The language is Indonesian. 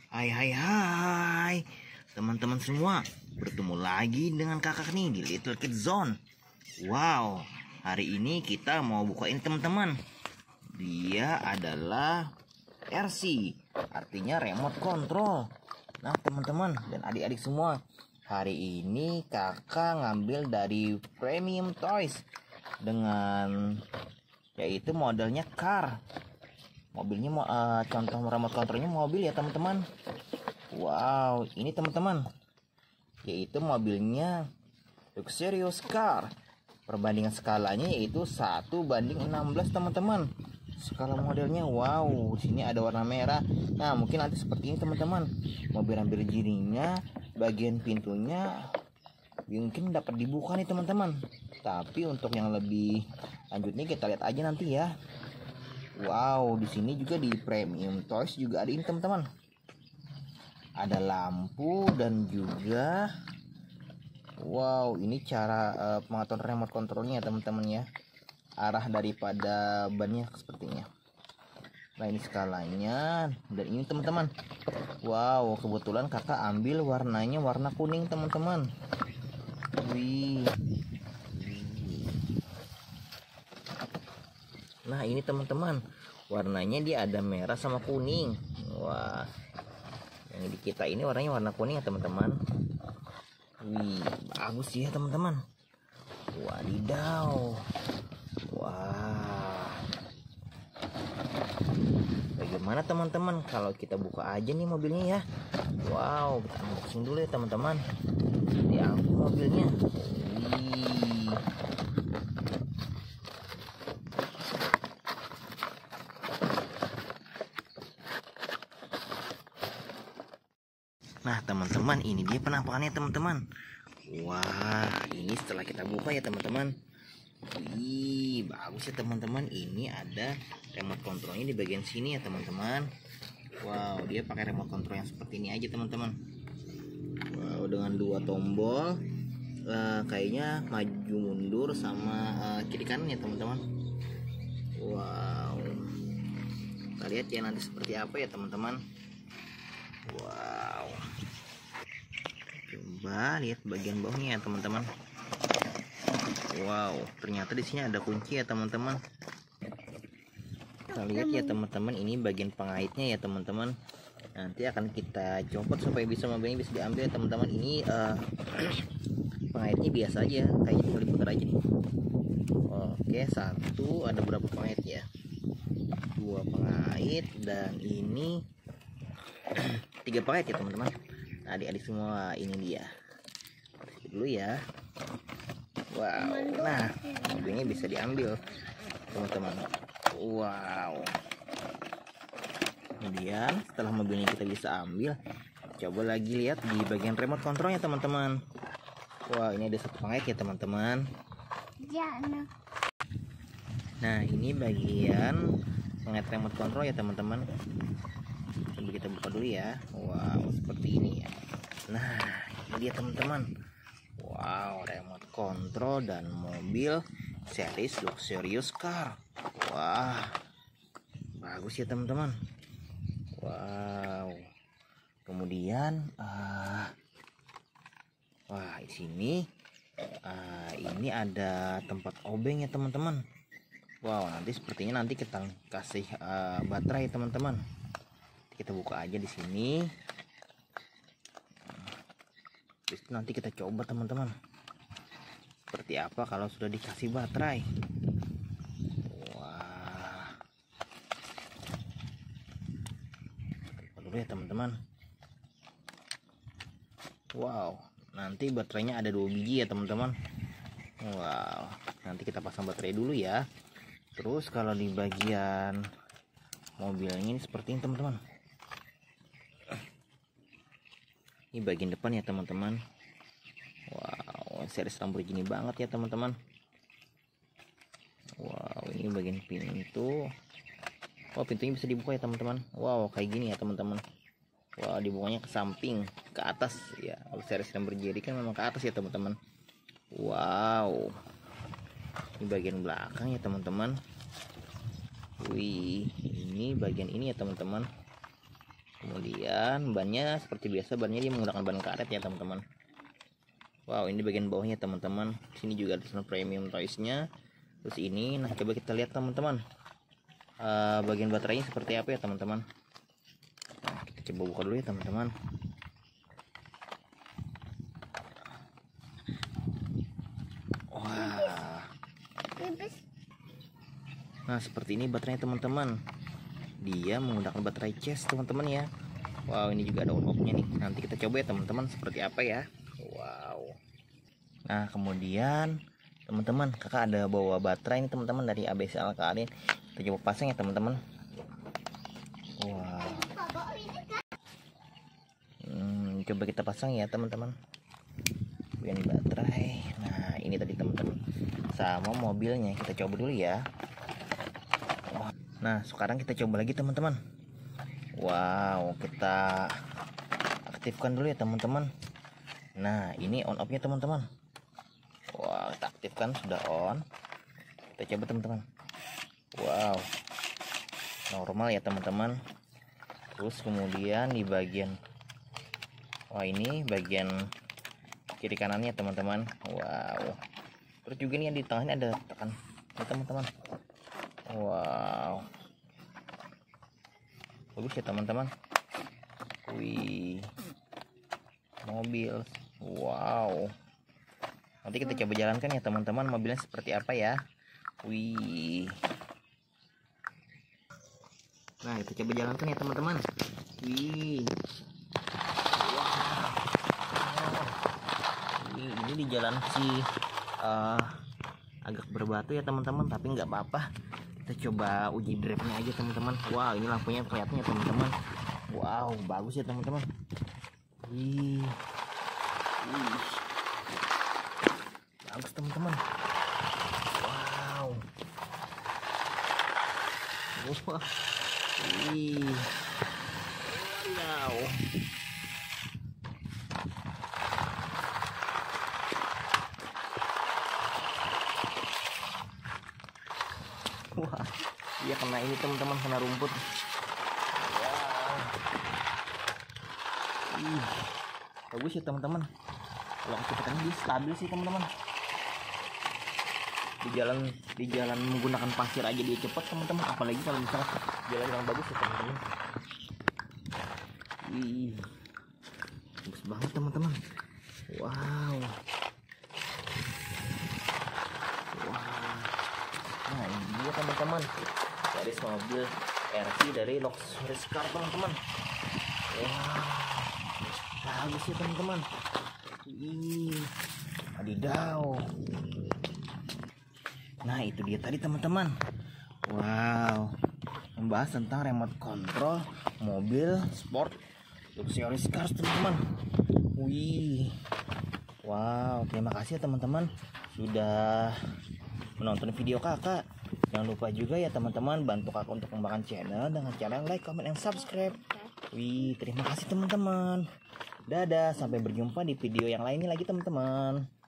Hai teman-teman semua, bertemu lagi dengan kakak nih di Little Kid Zone. Wow, hari ini kita mau buka ini teman-teman. Dia adalah RC, artinya remote control. Nah teman-teman dan adik-adik semua, hari ini kakak ngambil dari Premium Toys dengan yaitu modelnya car. Mobilnya contoh remote controlnya mobil ya teman-teman. Wow, ini teman-teman yaitu mobilnya luxurious car. Perbandingan skalanya yaitu 1:16 teman-teman. Skala modelnya wow, di sini ada warna merah. Nah, mungkin nanti seperti ini teman-teman. Mobil ambil jirinya, bagian pintunya mungkin dapat dibuka nih teman-teman. Tapi untuk yang lebih lanjutnya kita lihat aja nanti ya. Wow, di sini juga di Premium Toys juga ada ini teman-teman. Ada lampu dan juga wow, ini cara pengaturan remote controlnya teman-teman ya. Arah daripada bannya sepertinya. Nah, ini skalanya dan ini teman-teman. Wow, kebetulan kakak ambil warnanya warna kuning teman-teman. Wih. Nah, ini teman-teman, warnanya dia ada merah sama kuning. Wah, yang di kita ini warnanya warna kuning ya teman-teman. Wih, bagus ya teman-teman. Wadidaw. Wah, bagaimana teman-teman kalau kita buka aja nih mobilnya ya. Wow, kita unboxing dulu ya teman-teman. Diangkut mobilnya. Wih. Nah teman-teman, ini dia penampakannya teman-teman. Wah, ini setelah kita buka ya teman-teman. Wih, bagus ya teman-teman. Ini ada remote controlnya di bagian sini ya teman-teman. Wow, dia pakai remote control yang seperti ini aja teman-teman. Wow, dengan dua tombol, kayaknya maju mundur sama kiri kanan ya teman-teman. Wow, kita lihat ya nanti seperti apa ya teman-teman. Wow, coba lihat bagian bawahnya ya teman-teman. Wow, ternyata di sini ada kunci ya teman-teman. Kita lihat ya teman-teman, ini bagian pengaitnya ya teman-teman. Nanti akan kita copot supaya mobilnya bisa diambil ya teman-teman. Ini pengaitnya biasa aja, kayaknya tinggal diputar aja nih. Oke, satu, ada berapa pengait ya? 2 pengait dan ini 3 pengait ya teman-teman. Nah, adik-adik semua, ini dia dulu ya. Wow, nah mobilnya bisa diambil teman-teman. Wow, kemudian setelah mobilnya kita bisa ambil, coba lagi lihat di bagian remote controlnya teman-teman. Wah, ini ada 1 pengait ya teman-teman. Nah, ini bagian pengait remote control ya teman-teman. Coba kita buka dulu ya. Wow, seperti ini ya. Nah, ini dia teman-teman. Wow, remote control dan mobil series luxurious car. Wah, bagus ya teman-teman. Wow. Kemudian wah, di sini ini ada tempat obeng ya teman-teman. Wow, nanti sepertinya nanti kita kasih baterai teman-teman. Kita buka aja di sini. Terus nanti kita coba teman-teman. Seperti apa kalau sudah dikasih baterai. Wah. Dulu ya teman-teman. Wow, nanti baterainya ada 2 biji ya teman-teman. Wow, nanti kita pasang baterai dulu ya. Terus kalau di bagian mobilnya ini seperti ini teman-teman. Ini bagian depan ya teman-teman. Wow, series Lamborghini banget ya teman-teman. Wow, ini bagian pintu. Oh, pintunya bisa dibuka ya teman-teman. Wow, kayak gini ya teman-teman. Wow, dibukanya ke samping, ke atas ya. Kalau series Lamborghini kan memang ke atas ya teman-teman. Wow, ini bagian belakang ya teman-teman. Wih, ini bagian ini ya teman-teman. Kemudian bannya seperti biasa, bannya dia menggunakan ban karet ya teman-teman. Wow, ini bagian bawahnya teman-teman. Sini juga ada tulisan premium toys-nya. Terus ini, nah coba kita lihat teman-teman, bagian baterainya seperti apa ya teman-teman. Nah, kita coba buka dulu ya teman-teman. Wah. Nah, seperti ini baterainya teman-teman. Dia menggunakan baterai cas teman-teman ya. Wow, ini juga ada on-off-nya nih. Nanti kita coba ya teman-teman seperti apa ya. Wow. Nah, kemudian teman-teman, kakak ada bawa baterai ini teman-teman dari ABC Alkaline. Kita coba pasang ya teman-teman. Wow. Coba kita pasang ya teman-teman. Bagian baterai. Nah, ini tadi teman-teman. Sama mobilnya kita coba dulu ya. Nah, sekarang kita coba lagi teman-teman. Wow, kita aktifkan dulu ya teman-teman. Nah, ini on off-nya teman-teman. Wow, kita aktifkan, sudah on. Kita coba teman-teman. Wow, normal ya teman-teman. Terus kemudian di bagian, wah ini bagian kiri kanannya teman-teman. Wow, terus juga nih di tengahnya ada tekan ya teman-teman. Wow, bagus ya teman-teman. Wih, mobil. Wow, nanti kita coba jalankan ya teman-teman, mobilnya seperti apa ya. Wih, nah kita coba jalankan ya teman-teman. Wih, ini di jalan sih agak berbatu ya teman-teman, tapi nggak apa-apa. Kita coba uji drive-nya aja teman-teman. Wow, ini lampunya kelihatannya teman-teman. Wow, bagus ya teman-teman. Wih, bagus teman-teman. Wow, wah, wih, wow. Wah, dia kena ini teman-teman, kena rumput. Wow. Bagus ya teman-teman. Kalau kecepatannya dia stabil sih teman-teman. Di jalan menggunakan pasir aja dia cepat teman-teman, apalagi kalau misalnya jalan yang bagus ya teman-teman. Wih, bagus banget teman-teman. Wow. Nah, ini dia teman-teman, garis mobil RC dari Luxury Car teman-teman. Wah, bagus ya teman-teman. Adidaw. Nah, itu dia tadi teman-teman. Wow, membahas tentang remote control mobil sport Luxury Car teman-teman. Wih, wow, terima kasih ya teman-teman sudah menonton video kakak. Jangan lupa juga ya teman-teman, bantu kakak untuk mengembangkan channel dengan cara like, comment, dan subscribe. Wih, terima kasih teman-teman. Dadah, sampai berjumpa di video yang lainnya lagi teman-teman.